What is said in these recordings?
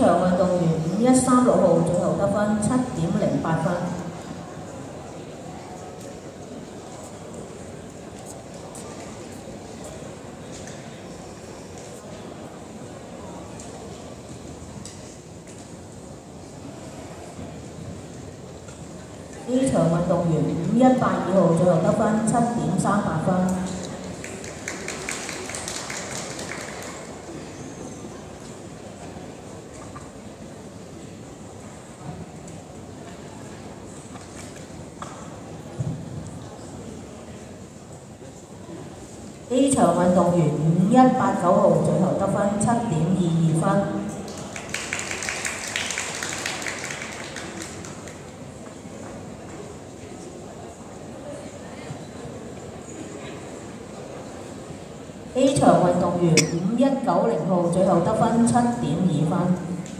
場運動員5136號最後得分7.08分。A 場運動員5182號最後得分7.38分。A 場運動員5189號最後得分7.22分。A 場運動員5190號最後得分7.2分。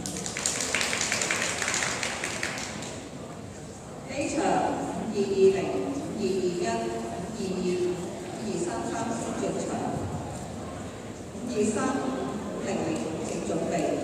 A 場220、221、22、233進場，2300請準備。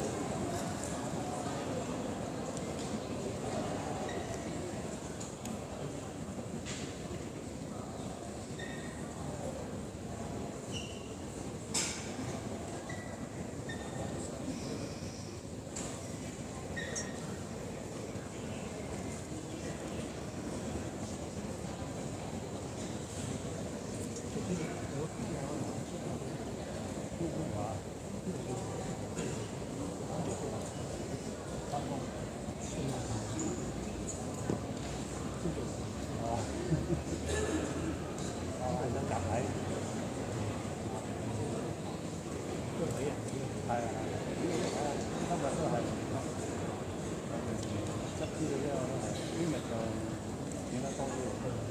係啊，今日都係執資料之後都係，聽日就影得多啲。